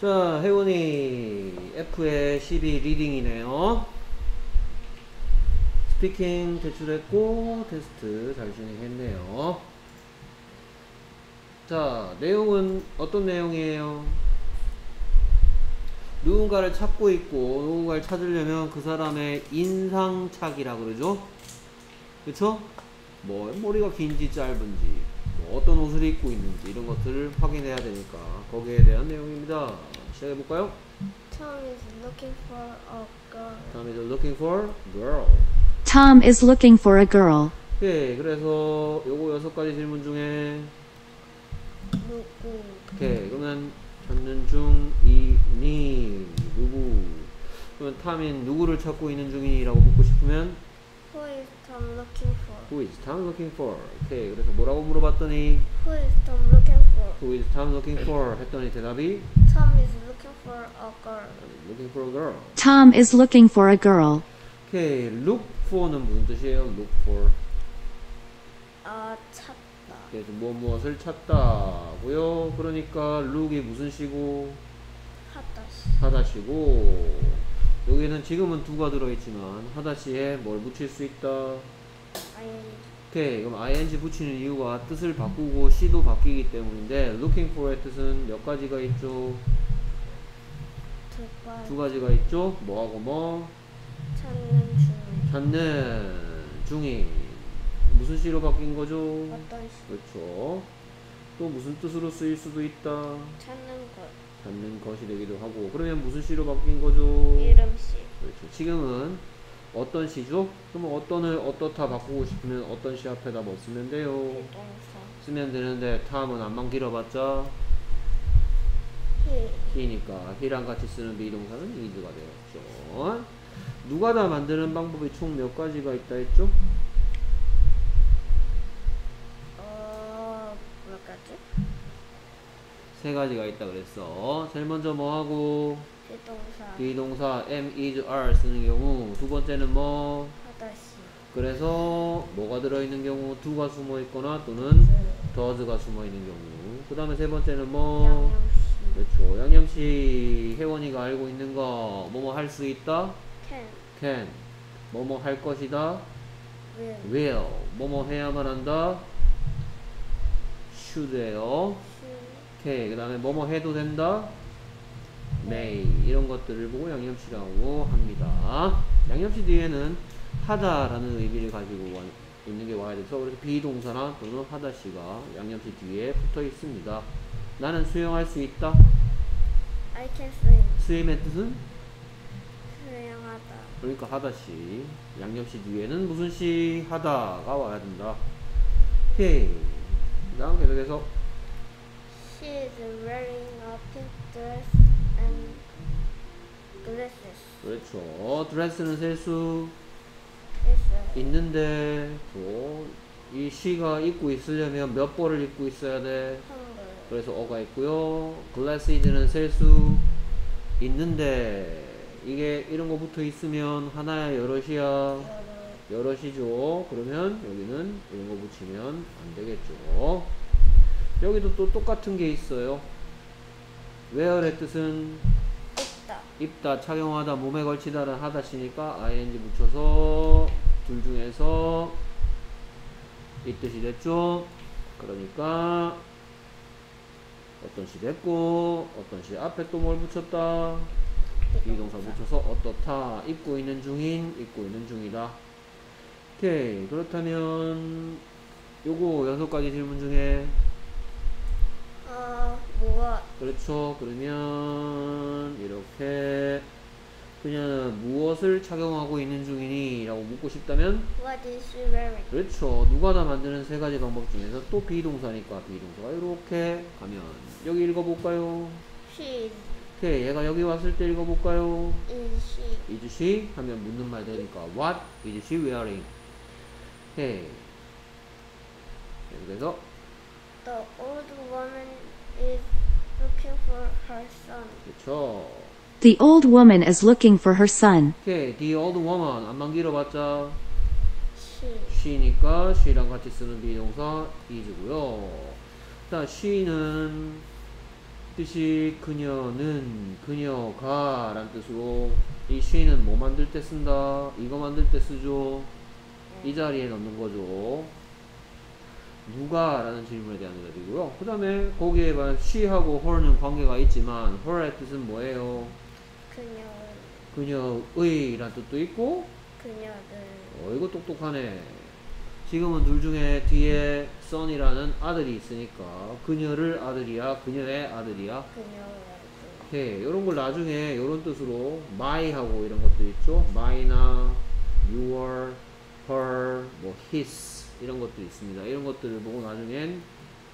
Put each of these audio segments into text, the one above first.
자, 혜원이 F의 12 리딩이네요. 스피킹 제출했고 테스트 잘 진행했네요. 자, 내용은 어떤 내용이에요? 누군가를 찾고 있고 누군가를 찾으려면 그 사람의 인상착이라 그러죠? 그쵸? 뭐 머리가 긴지 짧은지 뭐 어떤 옷을 입고 있는지 이런 것들을 확인해야 되니까 거기에 대한 내용입니다. 시작해볼까요? Tom is looking for a girl. Tom is looking for girl. Tom is looking for a girl. 오케이, 그래서 요거 6가지 질문 중에 누구? 오케이, 그러면 찾는 중이니 누구? 그러면 탐인 누구를 찾고 있는 중이라고 묻고 싶으면 Who is Tom looking for? Who is Tom looking for? 오케이, 그래서 뭐라고 물어봤더니 Who is Tom looking for? Who is Tom looking for? 했더니 대답이 Tom is looking for a girl. Looking for a girl. Tom is looking for a girl. 오케이, look for는 무슨 뜻이에요? Look for. 찾다. 그래서 무엇을 찾다고요. 그러니까 look이 무슨 시고 하다시. 하다시고 여기는 지금은 두가 들어있지만 하다시에 뭘 붙일 수 있다. 오케이, 그럼 ing 붙이는 이유가 뜻을 바꾸고 시도 바뀌기 때문인데 looking for의 뜻은 몇 가지가 있죠? 두 가지가 있죠? 뭐하고 뭐? 찾는 중. 찾는 중이 무슨 시로 바뀐 거죠? 어떤 시? 그렇죠. 또 무슨 뜻으로 쓰일 수도 있다. 찾는 것. 찾는 것이 되기도 하고. 그러면 무슨 시로 바뀐 거죠? 이름시. 그렇죠. 지금은 어떤 시죠? 그러면 어떤을 어떻다 바꾸고 싶으면 어떤 시 앞에다 뭐 쓰면 돼요? 비동사. 쓰면 되는데 탐은 안만 길어봤자 he니까 he랑 같이 쓰는 비동사는 is가 되었죠. 누가 다 만드는 방법이 총 몇 가지가 있다 했죠? 몇 가지? 3가지가 있다 그랬어. 제일 먼저 뭐하고 비동사. 비동사 am, is, are 쓰는 경우. 두 번째는 뭐? 하다시. 그래서 뭐가 들어있는 경우? do가 숨어있거나 또는 does가 숨어있는 경우. 그 다음에 세 번째는 뭐? 양념시. 그렇죠. 양념시 혜원이가 알고 있는 거 뭐뭐 할 수 있다? can 뭐뭐 할 것이다? will 뭐뭐 해야만 한다? should예요. 오케이, 그 다음에 뭐뭐 해도 된다? may 이런 것들을 보고 양념시라고 합니다. 양념시 뒤에는 하다라는 의미를 가지고 있는 게 와야 돼서 그래서 비동사나 또는 하다시가 양념시 뒤에 붙어 있습니다. 나는 수영할 수 있다. I can swim. 스윙의 뜻은? 수영하다. 그러니까 하다시 양념시 뒤에는 무슨 시? 하다가 와야 된다. 오케이, 그 다음 계속해서 She is wearing a pink dress and glasses. 그렇죠. 드레스는 셀 수 있어요. 있는데 이 시가 입고 있으려면 몇 벌을 입고 있어야 돼? 한글. 그래서 어가 있고요. 글래시즈는 셀 수 있는데 이게 이런 거 붙어 있으면 하나야 여럿이야? 여럿이죠. 그러면 여기는 이런 거 붙이면 안 되겠죠. 여기도 또 똑같은 게 있어요. wear의 뜻은 있다. 입다, 착용하다, 몸에 걸치다는 하다시니까 ing 붙여서 둘 중에서 이 뜻이 됐죠. 그러니까 어떤 시 됐고 어떤 시 앞에 또 뭘 붙였다? 비동사 붙여서 어떻다. 입고 있는 중인, 입고 있는 중이다. 오케이, 그렇다면 요거 6가지 질문 중에 무엇? 그렇죠. 그러면 이렇게 그냥 무엇을 착용하고 있는 중이니? 라고 묻고 싶다면 What is she wearing? 그렇죠. 누가 다 만드는 3가지 방법 중에서 또 비동사니까 비동사가 이렇게 가면 여기 읽어볼까요? She is. 오케이, 얘가 여기 왔을 때 읽어볼까요? Is she? is she? 하면 묻는 말 되니까 What is she wearing? 오케이, 그래서 The old woman is looking for her son. 그렇죠. The old woman is looking for her son. 오케이, the old woman 안만 길어봤자 She. she니까 she랑 같이 쓰는 비동사 is고요. 자, she는 뜻이 그녀는, 그녀가 라는 뜻으로 이 she는 뭐 만들 때 쓴다? 이거 만들 때 쓰죠. 이 자리에 넣는 거죠. 누가 라는 질문에 대한 대답이고요. 그 다음에 거기에 봐 she하고 her는 관계가 있지만 her의 뜻은 뭐예요? 그녀의 라는 뜻도 있고 그녀는 이거 똑똑하네. 지금은 둘 중에 뒤에 son이라는 아들이 있으니까 그녀를 아들이야, 그녀의 아들이야. 오케이, 이런 걸 나중에 이런 뜻으로 my하고 이런 것들 있죠. my나 your, her, 뭐 his 이런 것들이 있습니다. 이런 것들을 보고 나중엔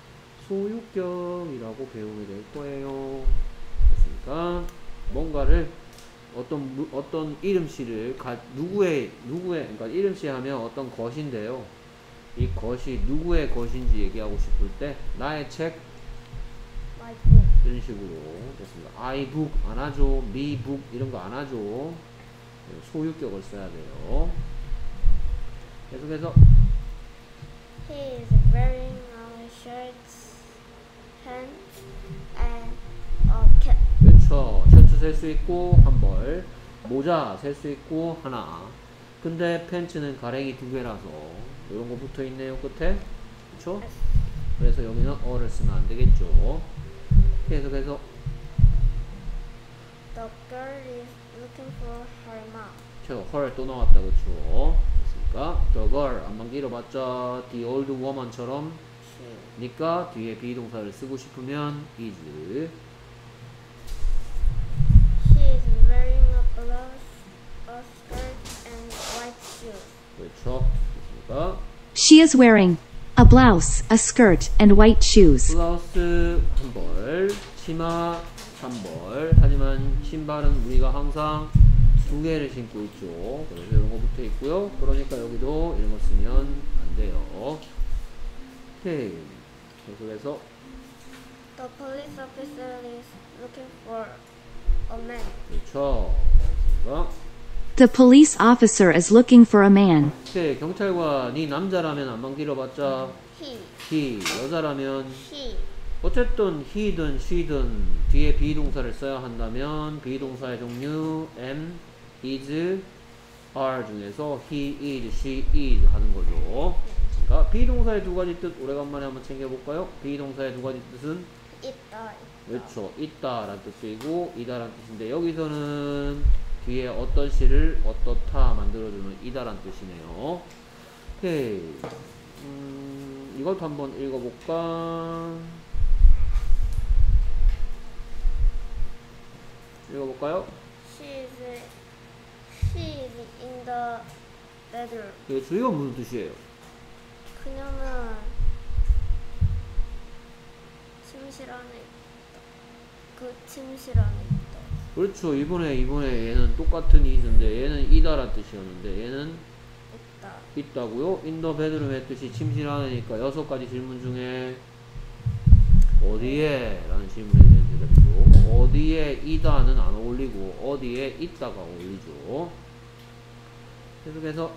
소유격이라고 배우게 될 거예요. 됐습니까? 뭔가를 어떤 이름씨를 누구의 그러니까 이름씨 하면 어떤 것인데요. 이 것이 누구의 것인지 얘기하고 싶을 때 나의 책 my book. 이런 식으로 됐습니다. I book 안 하죠. me book 이런 거 안 하죠. 소유격을 써야 돼요. 계속해서 He is wearing a shirt, pants, and a cap. 그렇죠. 셔츠 셀 수 있고 한 벌, 모자 셀 수 있고 하나. 근데 팬츠는 가랭이 두 개라서 이런 거 붙어 있네요 끝에. 그렇죠? 그래서 여기는 어를 쓰면 안 되겠죠. 계속해서 The girl is looking for her mom. 저 her 또 나왔다 그렇죠. 됐습니까? The girl 안만 길어봤자 the old woman처럼 니까 뒤에 비동사를 쓰고 싶으면 is. She is wearing a blouse, a skirt, and white shoes. 그렇죠. 됐습니까? She is wearing a blouse, a skirt, and white shoes. 블라우스 한 벌, 치마 한 벌. 하지만 신발은 우리가 항상 두 개를 신고 있죠. 그래서 이런 거 붙어 있고요. 그러니까 여기도 이런 거 쓰면 안 돼요. 오케이. 계속해서 The police officer is looking for a man. 그렇죠. 됐습니까? The police officer is looking for a man. 오케이. 경찰관이 남자라면 안만 길어봤자 he, 여자라면 he, 어쨌든 he든 she든 뒤에 비동사를 써야 한다면 비동사의 종류 am, is, are 중에서 he is, she is 하는 거죠. 그러니까 비동사의 두 가지 뜻 오래간만에 한번 챙겨볼까요? 비동사의 두 가지 뜻은 있다. 그렇죠. 있다 라는 뜻이고 이다 라는 뜻인데 여기서는 뒤에 어떤 시를 어떻다 만들어주는 이다 라는 뜻이네요. 오케이. 이것도 한번 읽어볼까? 읽어볼까요? She is in the bedroom. 그 주의가 무슨 뜻이에요? 그녀는 침실 안에 있다. 그 침실 안에 있다. 그렇죠. 이번에 얘는 똑같은 is인데 얘는 이다란 뜻이었는데 얘는 있다. 있다고요? in the bedroom의 뜻이 침실 안에니까 6가지 질문 중에 어디에? 라는 질문에 대한 대답이죠. 어디에 이다는 안 어울리고 어디에 있다가 어울리죠. 계속해서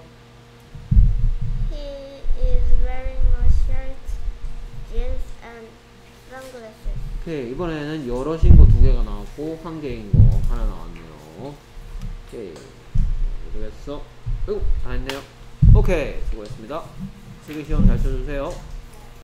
He is wearing a shirt, jeans, and sunglasses. 오케이. 이번에는 여럿인 거 2개가 나왔고 1개인 거 하나 나왔네요. 오케이. 계속해서 아이고 다 했네요. 오케이. 수고했습니다. 실기 시험 잘 쳐주세요.